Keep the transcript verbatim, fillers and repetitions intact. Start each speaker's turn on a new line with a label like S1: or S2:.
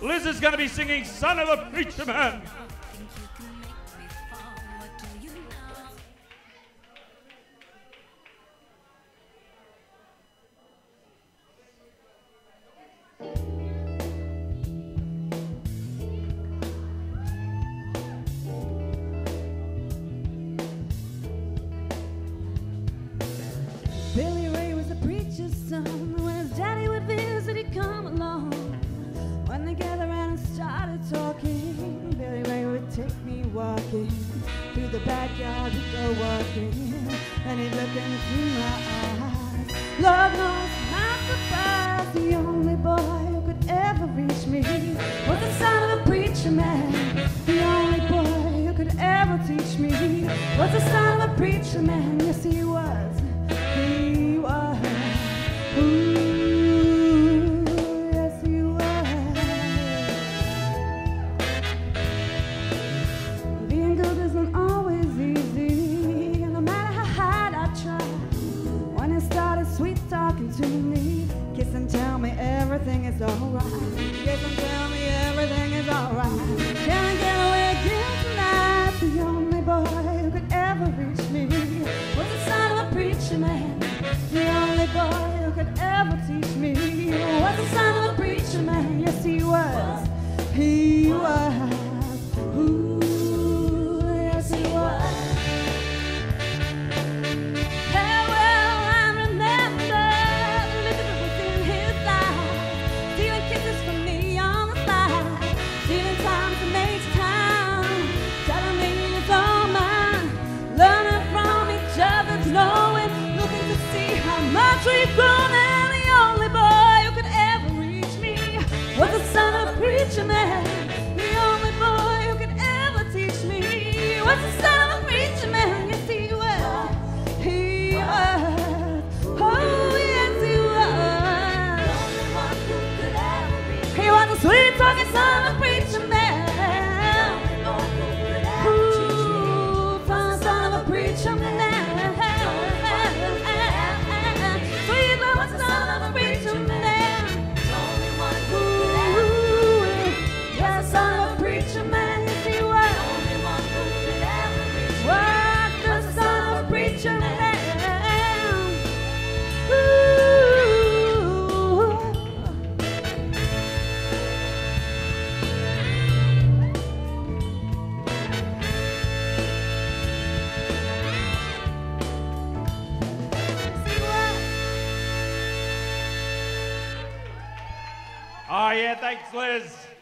S1: Liz is going to be singing Son of a Preacher Man.
S2: Billy Ray was a preacher's son. When his daddy would visit, he'd come along. When they gathered around and started talking, Billy Ray would take me walking through the backyard. We'd go walking, and he'd look into my eyes. Lord knows, not surprised, the only boy who could ever reach me was the son of a preacher man. The only boy who could ever teach me was the son of a preacher man. Yes, he was. He was, ooh, yes he was. Being good isn't always easy, and no matter how hard I try, when he started sweet talking to me, kiss and tell me everything is alright. Kiss and tell me everything is alright. Can I get away again tonight? The only boy who could ever reach me was the son of a preacher man. The only boy who could ever teach me was the son of a preacher man. Yes, he was. He was. Ooh, yes, he was. Hey, well, I remember the look that was in his eyes, stealing kisses from me on the side, stealing time to make time, telling me it's all mine, learning from each other's knowing, looking to see how much we've grown, and the only boy who could ever reach me was the son of a preacher man. The only boy who could ever teach me was the son of a preacher man. Yes, he was. He was. Oh, yes, he was. The only one who could ever reach me. He was a sweet talking son of a preacher man. Ooh, son of a preacher man.
S1: Oh yeah, thanks Liz.